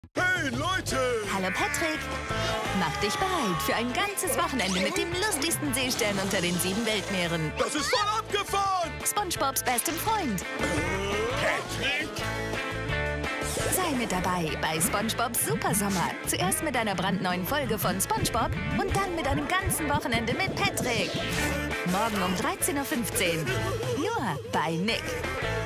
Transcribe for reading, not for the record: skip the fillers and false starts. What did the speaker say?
Hey, Leute! Hallo Patrick, mach dich bereit für ein ganzes Wochenende mit dem lustigsten Seestern unter den 7 Weltmeeren. Das ist voll abgefahren! SpongeBobs bestem Freund. Patrick! Sei mit dabei bei SpongeBobs Supersommer. Zuerst mit einer brandneuen Folge von SpongeBob und dann mit einem ganzen Wochenende mit Patrick. Morgen um 13:15 Uhr. Nur bei Nick.